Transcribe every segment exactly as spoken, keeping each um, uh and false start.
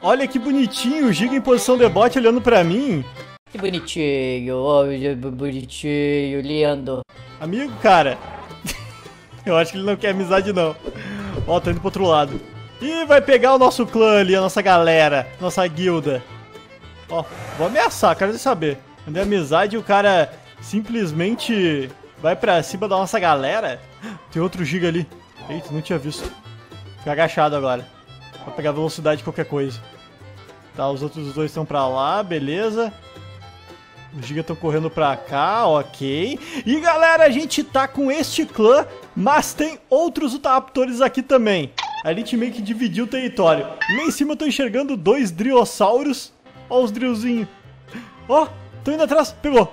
Olha que bonitinho, o Giga em posição de bote olhando pra mim. Que bonitinho, oh, bonitinho, lindo. Amigo, cara. Eu acho que ele não quer amizade, não. Ó, tá indo pro outro lado. Ih, vai pegar o nosso clã ali, a nossa galera, nossa guilda. Ó, vou ameaçar, quero saber. Mandei amizade e o cara simplesmente vai pra cima da nossa galera. Tem outro Giga ali. Eita, não tinha visto. Fica agachado agora. Pra pegar velocidade de qualquer coisa. Tá, os outros dois estão pra lá, beleza. Os Giga estão correndo pra cá, ok. E galera, a gente tá com este clã, mas tem outros Utahaptores aqui também. A gente meio que dividiu o território. Lá em cima eu tô enxergando dois Driosauros. Ó os Drillzinhos. Ó, tô indo atrás, pegou.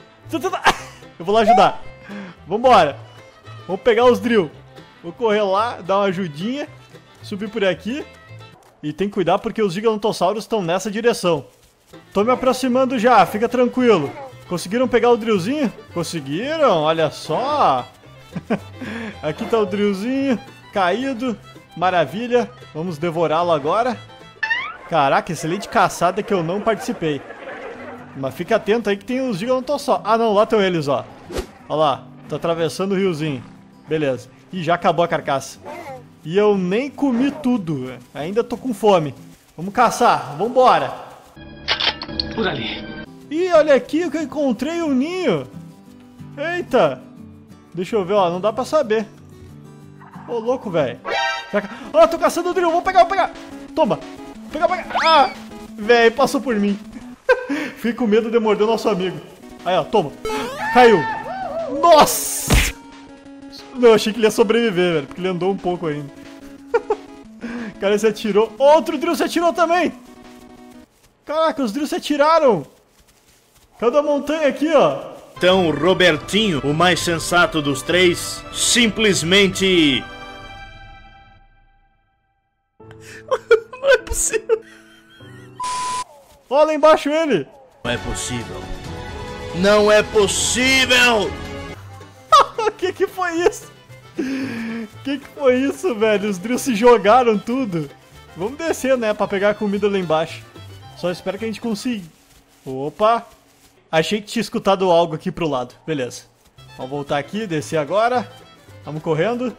Eu vou lá ajudar. Vambora. Vamos pegar os Drill. Vou correr lá, dar uma ajudinha. Subir por aqui. E tem que cuidar porque os Giganotossauros estão nessa direção. Tô me aproximando já, fica tranquilo. Conseguiram pegar o Drillzinho? Conseguiram, olha só. Aqui tá o Drillzinho, caído. Maravilha, vamos devorá-lo agora. Caraca, excelente caçada que eu não participei. Mas fica atento aí que tem os Giganotossauros. Ah não, lá estão eles, ó. Olha lá, tá atravessando o riozinho. Beleza, e já acabou a carcaça. E eu nem comi tudo, ainda tô com fome. Vamos caçar, vambora. Por ali. Ih, olha aqui que eu encontrei um ninho. Eita. Deixa eu ver, ó, não dá pra saber. Ô, louco, velho. Ó, oh, tô caçando o Drill, vou pegar, vou pegar. Toma. Pegar, pegar. Ah, velho, passou por mim. Fiquei com medo de morder o nosso amigo. Aí, ó, toma. Caiu. Nossa. Não, achei que ele ia sobreviver, velho, porque ele andou um pouco ainda. Cara, se atirou. Outro Drill se atirou também. Caraca, os Drill se atiraram. Cadê a montanha aqui, ó? Então, Robertinho, o mais sensato dos três, simplesmente... Não é possível. Olha lá embaixo ele. Não é possível. Não é possível. O que que foi isso? O que que foi isso, velho? Os Drill se jogaram tudo. Vamos descer, né, pra pegar a comida lá embaixo. Só espero que a gente consiga. Opa. Achei que tinha escutado algo aqui pro lado. Beleza. Vamos voltar aqui, descer agora. Vamos correndo.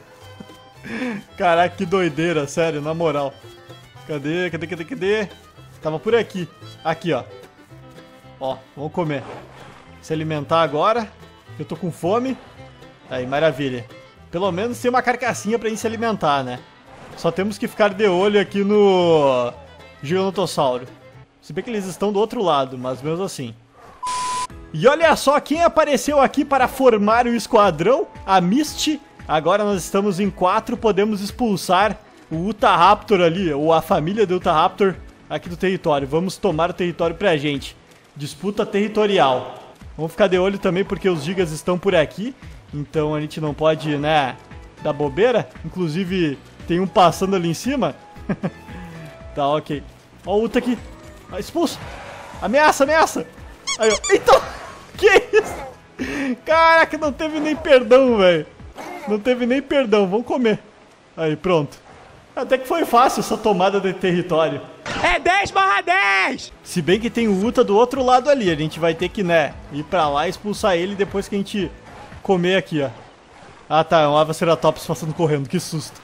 Caraca, que doideira, sério, na moral. Cadê, cadê, cadê, cadê? Tava por aqui. Aqui, ó. Ó, vamos comer. Se alimentar agora. Eu tô com fome. Aí, maravilha. Pelo menos tem uma carcassinha pra gente se alimentar, né? Só temos que ficar de olho aqui no Giganotossauro. Se bem que eles estão do outro lado, mas mesmo assim. E olha só quem apareceu aqui para formar o esquadrão. A Misty. Agora nós estamos em quatro. Podemos expulsar o Utahaptor ali, ou a família do Utahaptor aqui do território. Vamos tomar o território pra gente. Disputa territorial. Vamos ficar de olho também porque os gigas estão por aqui. Então a gente não pode, né, dar bobeira. Inclusive tem um passando ali em cima. Tá, ok. Ó o Uta aqui. Ah, expulso. Ameaça, ameaça. Aí, ó. Então, que isso? Caraca, não teve nem perdão, velho. Não teve nem perdão. Vamos comer. Aí, pronto. Até que foi fácil essa tomada de território. É dez barra dez! Se bem que tem o Uta do outro lado ali. A gente vai ter que, né, ir pra lá e expulsar ele depois que a gente comer aqui, ó. Ah, tá. É um Avaceratops passando correndo. Que susto.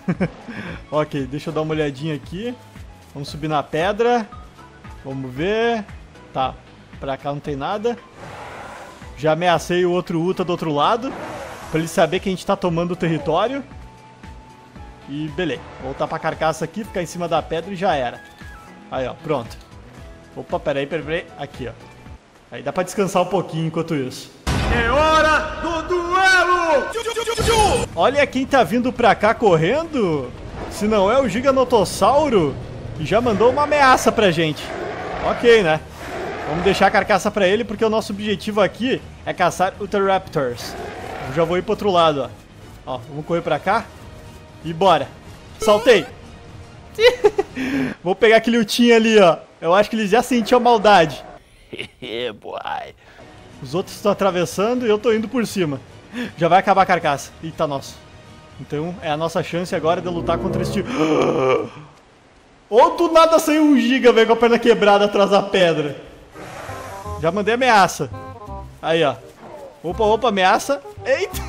Ok, deixa eu dar uma olhadinha aqui. Vamos subir na pedra. Vamos ver. Tá. Pra cá não tem nada. Já ameacei o outro Uta do outro lado. Pra ele saber que a gente tá tomando o território. E beleza. Voltar pra carcaça aqui, ficar em cima da pedra e já era. Aí, ó, pronto. Opa, peraí, peraí, peraí. Aqui, ó. Aí dá pra descansar um pouquinho enquanto isso. É hora do duelo! Olha quem tá vindo pra cá correndo. Se não é o Giganotossauro. E já mandou uma ameaça pra gente. Ok, né? Vamos deixar a carcaça pra ele porque o nosso objetivo aqui é caçar Utahraptors. Eu já vou ir pro outro lado, ó. Ó, vamos correr pra cá. E bora. Saltei. Vou pegar aquele Utinha ali, ó. Eu acho que eles já sentiam a maldade. Boy. Os outros estão atravessando e eu tô indo por cima. Já vai acabar a carcaça. Eita, nossa. Então é a nossa chance agora de lutar contra este... Ou do nada saiu um giga, velho, com a perna quebrada atrás da pedra. Já mandei ameaça. Aí, ó. Opa, opa, ameaça. Eita.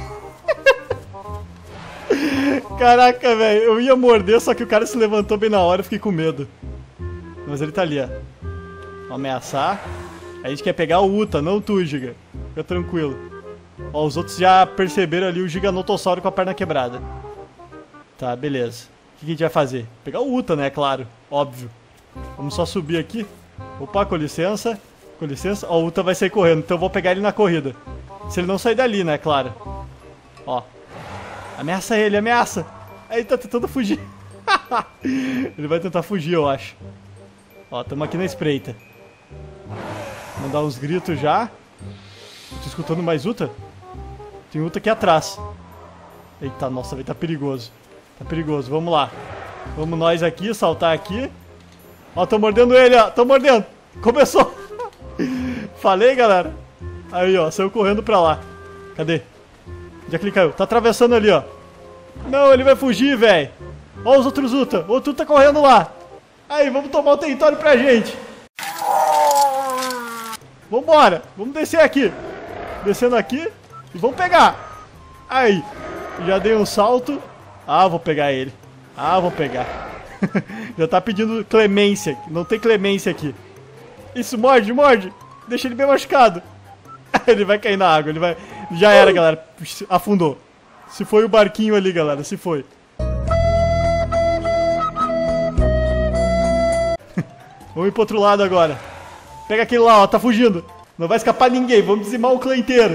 Caraca, velho. Eu ia morder, só que o cara se levantou bem na hora e fiquei com medo. Mas ele tá ali, ó. Vamos ameaçar. A gente quer pegar o Uta, não tu, Giga. Fica tranquilo. Ó, os outros já perceberam ali o Giganotossauro com a perna quebrada. Tá, beleza. O que a gente vai fazer? Pegar o Uta, né? Claro. Óbvio. Vamos só subir aqui. Opa, com licença. Com licença. Ó, o Uta vai sair correndo, então eu vou pegar ele na corrida. Se ele não sair dali, né? Claro. Ó. Ameaça ele, ameaça. Aí ele tá tentando fugir. Ele vai tentar fugir, eu acho. Ó, tamo aqui na espreita. Mandar uns gritos já. Tô escutando mais Uta? Tem Uta aqui atrás. Eita, nossa, vai tá perigoso. Tá perigoso, vamos lá. Vamos nós aqui, saltar aqui. Ó, tô mordendo ele, ó. Tô mordendo. Começou. Falei, galera. Aí, ó, saiu correndo pra lá. Cadê? Onde é que ele caiu? Tá atravessando ali, ó. Não, ele vai fugir, velho. Ó os outros Uta. O outro tá correndo lá. Aí, vamos tomar o território pra gente. Vambora. Vamos descer aqui. Descendo aqui. E vamos pegar. Aí. Já dei um salto. Ah, vou pegar ele. Ah, vou pegar. Já tá pedindo clemência. Não tem clemência aqui. Isso, morde, morde. Deixa ele bem machucado. Ele vai cair na água. Ele vai... Já era, galera. Afundou. Se foi o barquinho ali, galera. Se foi. Vamos ir pro outro lado agora. Pega aquele lá, ó. Tá fugindo. Não vai escapar ninguém. Vamos dizimar o clã inteiro.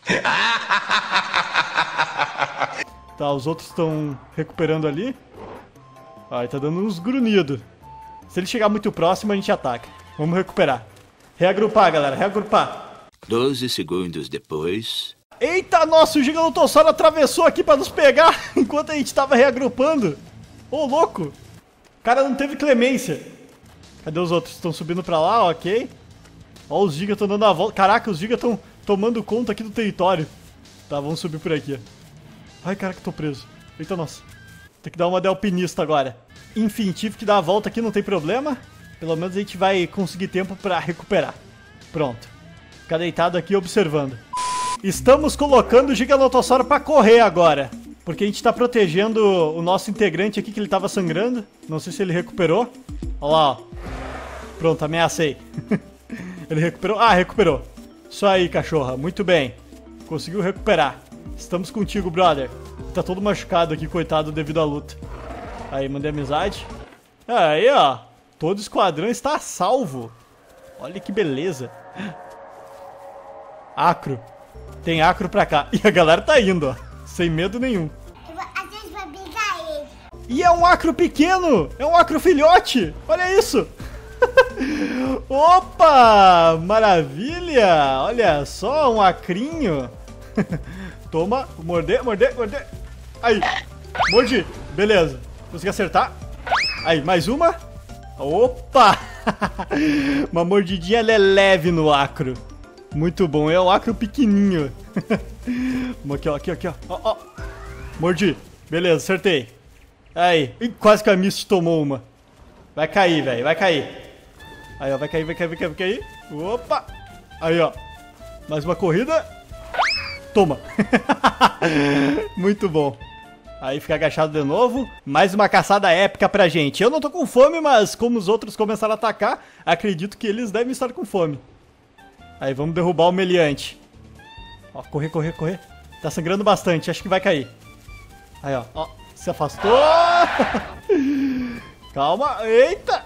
Tá, os outros estão recuperando ali. Ó, ele tá dando uns grunhidos. Se ele chegar muito próximo, a gente ataca. Vamos recuperar. Reagrupar, galera. Reagrupar. doze segundos depois... Eita, nossa, o Giganotossauro atravessou aqui pra nos pegar enquanto a gente tava reagrupando. Ô, louco. O cara não teve clemência. Cadê os outros? Estão subindo pra lá, ok. Ó, os gigas estão dando a volta. Caraca, os gigas estão tomando conta aqui do território. Tá, vamos subir por aqui. Ai, caraca, tô preso. Eita, nossa. Tem que dar uma de alpinista agora. Enfim, tive que dar a volta aqui, não tem problema. Pelo menos a gente vai conseguir tempo pra recuperar. Pronto. Ficar deitado aqui observando. Estamos colocando o Giganotossauro pra correr agora. Porque a gente tá protegendo o nosso integrante aqui, que ele tava sangrando. Não sei se ele recuperou. Olha lá, ó. Pronto, ameacei. Ele recuperou? Ah, recuperou. Isso aí, cachorra. Muito bem. Conseguiu recuperar. Estamos contigo, brother. Tá todo machucado aqui, coitado, devido à luta. Aí, mandei amizade. Aí, ó. Todo o esquadrão está salvo. Olha que beleza. Acro. Tem acro pra cá. E a galera tá indo, ó. Sem medo nenhum. A gente vai brigar ele. E é um acro pequeno. É um acro filhote. Olha isso. Opa! Maravilha. Olha só, um acrinho. Toma. Morder, morder, morder. Aí. Mordi. Beleza. Consegui acertar. Aí, mais uma. Opa! Uma mordidinha, ela é leve no acro. Muito bom, é o acro pequenininho. Vamos aqui, ó, aqui, aqui, ó. Ó, ó. Mordi. Beleza, acertei. Aí. Ih, quase que a Misty tomou uma. Vai cair, velho, vai cair. Aí, ó, vai cair, vai cair, vai cair, vai cair. Opa. Aí, ó. Mais uma corrida. Toma. Muito bom. Aí fica agachado de novo. Mais uma caçada épica pra gente. Eu não tô com fome, mas como os outros começaram a atacar, acredito que eles devem estar com fome. Aí, vamos derrubar o meliante. Ó, correr, correr, correr. Tá sangrando bastante, acho que vai cair. Aí, ó, ó. Se afastou. Calma, eita.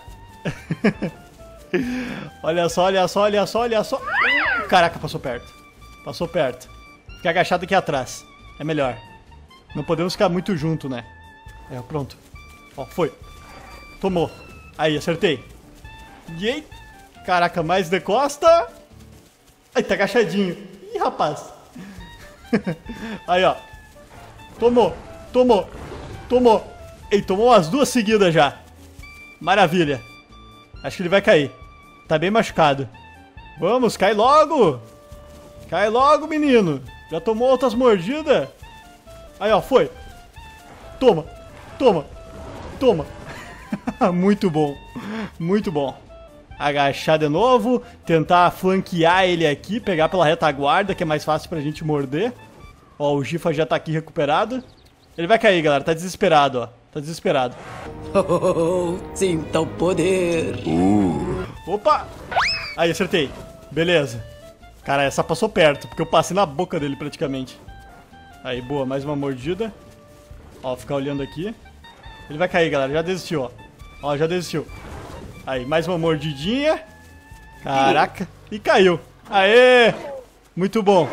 Olha só, olha só, olha só, olha só. Caraca, passou perto. Passou perto. Fica agachado aqui atrás. É melhor. Não podemos ficar muito junto, né? É, pronto. Ó, foi. Tomou. Aí, acertei. E aí? Caraca, mais de costa. Aí, tá agachadinho. Ih, rapaz. Aí, ó. Tomou. Tomou. Tomou. Ei, tomou as duas seguidas já. Maravilha. Acho que ele vai cair. Tá bem machucado. Vamos, cai logo. Cai logo, menino. Já tomou outras mordidas? Aí, ó, foi. Toma. Toma. Toma. Muito bom. Muito bom. Agachar de novo. Tentar flanquear ele aqui. Pegar pela retaguarda, que é mais fácil pra gente morder. Ó, o Gifa já tá aqui recuperado. Ele vai cair, galera. Tá desesperado, ó. Tá desesperado. Oh, sinta o poder. Uh. Opa! Aí, acertei. Beleza. Cara, essa passou perto, porque eu passei na boca dele praticamente. Aí, boa. Mais uma mordida. Ó, ficar olhando aqui. Ele vai cair, galera. Já desistiu, ó. Ó, já desistiu. Aí, mais uma mordidinha. Caraca. E caiu. Aê! Muito bom.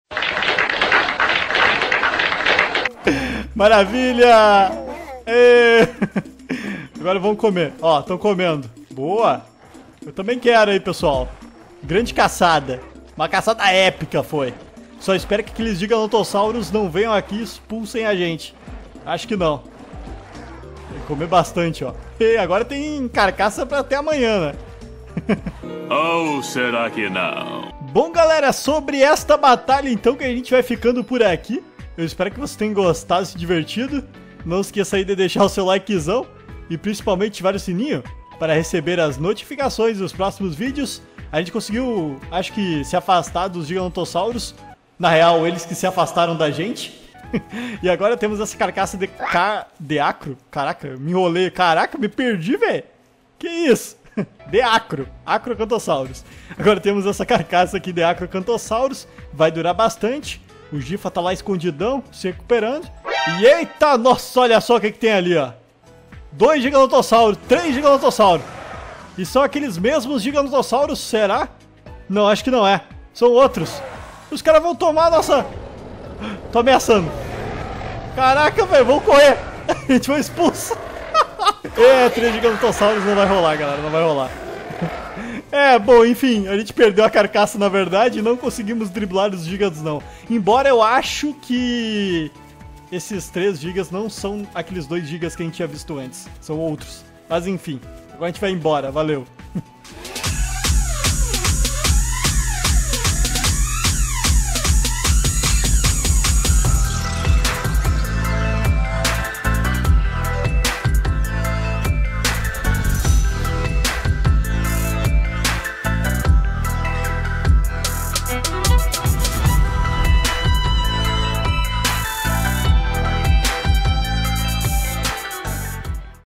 Maravilha! Ê! Agora vamos comer. Ó, estão comendo. Boa! Eu também quero aí, pessoal. Grande caçada. Uma caçada épica foi. Só espero que aqueles giganotossauros não venham aqui e expulsem a gente. Acho que não. Tem que comer bastante, ó. E agora tem carcaça pra até amanhã, né? Ou será que não? Bom, galera, sobre esta batalha, então, que a gente vai ficando por aqui. Eu espero que vocês tenham gostado e se divertido. Não esqueça aí de deixar o seu likezão e principalmente ativar o sininho para receber as notificações dos próximos vídeos. A gente conseguiu, acho que, se afastar dos giganotossauros. Na real, eles que se afastaram da gente. E agora temos essa carcaça de, ca... de acro. Caraca, me enrolei. Caraca, me perdi, velho. Que isso? De acro. Acrocantossauros. Agora temos essa carcaça aqui de acrocantossauros. Vai durar bastante. O Gifa tá lá escondidão, se recuperando. E eita, nossa, olha só o que, que tem ali, ó. Dois giganotossauros, três giganotossauros. E são aqueles mesmos giganotossauros, será? Não, acho que não é. São outros. Os caras vão tomar a nossa... Tô ameaçando. Caraca, velho, vamos correr. A gente vai expulso. É, três giganotossauros não vai rolar, galera, não vai rolar. É, bom, enfim, a gente perdeu a carcaça, na verdade, e não conseguimos driblar os gigas, não. Embora eu acho que esses três gigas não são aqueles dois gigas que a gente tinha visto antes. São outros. Mas enfim, agora a gente vai embora, valeu.